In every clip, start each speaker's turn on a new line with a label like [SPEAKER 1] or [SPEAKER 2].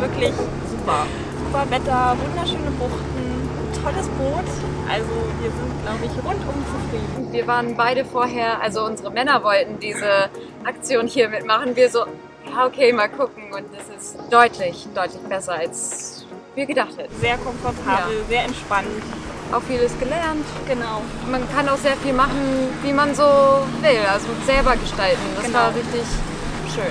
[SPEAKER 1] wirklich super. Super Wetter, wunderschöne Buchten, tolles Boot. Also wir sind, glaube ich, rundum zufrieden.
[SPEAKER 2] Wir waren beide vorher, also unsere Männer wollten diese Aktion hier mitmachen. Wir so, ja okay, mal gucken. Und das ist deutlich, deutlich besser, als wir gedacht hätten.
[SPEAKER 1] Sehr komfortabel, sehr entspannt.
[SPEAKER 2] Auch vieles gelernt.
[SPEAKER 1] Genau.
[SPEAKER 2] Man kann auch sehr viel machen, wie man so will, also selber gestalten. Das war richtig schön.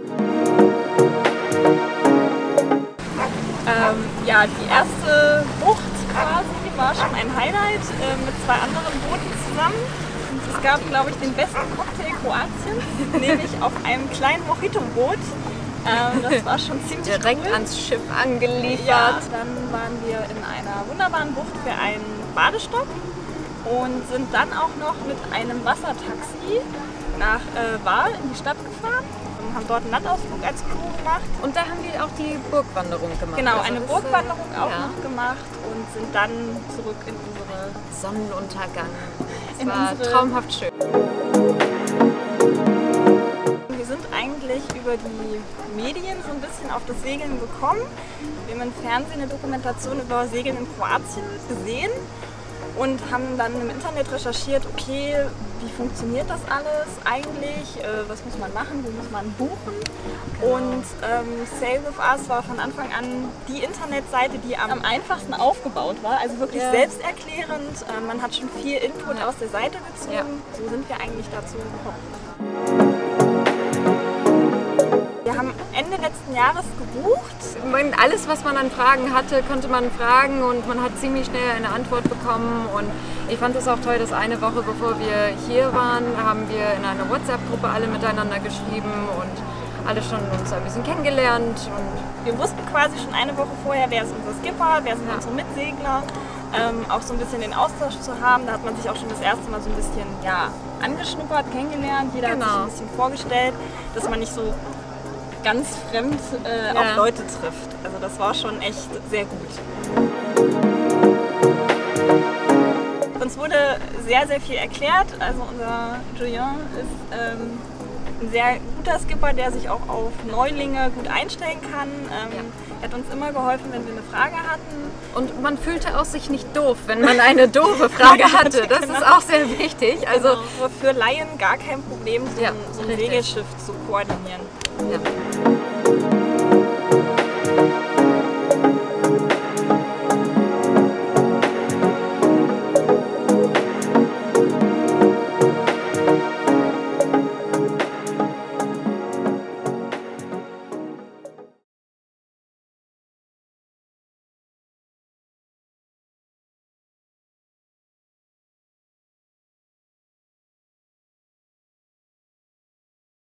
[SPEAKER 1] Ja, die erste Bucht quasi war schon ein Highlight mit zwei anderen Booten zusammen. Und es gab, glaube ich, den besten Cocktail Kroatiens, nämlich auf einem kleinen Mojito-Boot. Das war schon ziemlich
[SPEAKER 2] direkt
[SPEAKER 1] cool.
[SPEAKER 2] Ans Schiff angeliefert.
[SPEAKER 1] Ja, dann waren wir in einer wunderbaren Bucht für einen Badestopp und sind dann auch noch mit einem Wassertaxi nach Vaal in die Stadt gefahren. Und haben dort einen Landausflug als Crew gemacht.
[SPEAKER 2] Und da haben wir auch die Burgwanderung gemacht.
[SPEAKER 1] Genau,
[SPEAKER 2] also
[SPEAKER 1] eine Burgwanderung auch noch gemacht und sind dann zurück in unsere
[SPEAKER 2] Sonnenuntergang. Es war traumhaft schön.
[SPEAKER 1] Wir sind eigentlich über die Medien so ein bisschen auf das Segeln gekommen. Wir haben im Fernsehen eine Dokumentation über Segeln in Kroatien gesehen und haben dann im Internet recherchiert, okay, wie funktioniert das alles eigentlich, was muss man machen, wo muss man buchen.
[SPEAKER 2] Genau.
[SPEAKER 1] Und Sail With Us war von Anfang an die Internetseite, die am einfachsten aufgebaut war, also wirklich selbsterklärend. Man hat schon viel Input aus der Seite gezogen, so sind wir eigentlich dazu gekommen. Wir haben Ende letzten Jahres gebucht.
[SPEAKER 2] Alles, was man an Fragen hatte, konnte man fragen und man hat ziemlich schnell eine Antwort bekommen. Und ich fand es auch toll, dass eine Woche bevor wir hier waren, haben wir in einer WhatsApp-Gruppe alle miteinander geschrieben und alle schon uns ein bisschen kennengelernt. Und
[SPEAKER 1] wir wussten quasi schon eine Woche vorher, wer ist unser Skipper, wer sind unsere Mitsegler. Auch so ein bisschen den Austausch zu haben. Da hat man sich auch schon das erste Mal so ein bisschen angeschnuppert, kennengelernt. Jeder hat sich ein bisschen vorgestellt, dass man nicht so ganz fremd auf Leute trifft. Also das war schon echt sehr gut. Uns wurde sehr, sehr viel erklärt. Also unser Julien ist ein sehr guter Skipper, der sich auch auf Neulinge gut einstellen kann. Er hat uns immer geholfen, wenn wir eine Frage hatten.
[SPEAKER 2] Und man fühlte auch sich nicht doof, wenn man eine doofe Frage hatte. Das ist auch sehr wichtig. Also
[SPEAKER 1] für Laien gar kein Problem, so ein Segelschiff zu koordinieren.
[SPEAKER 2] Ja.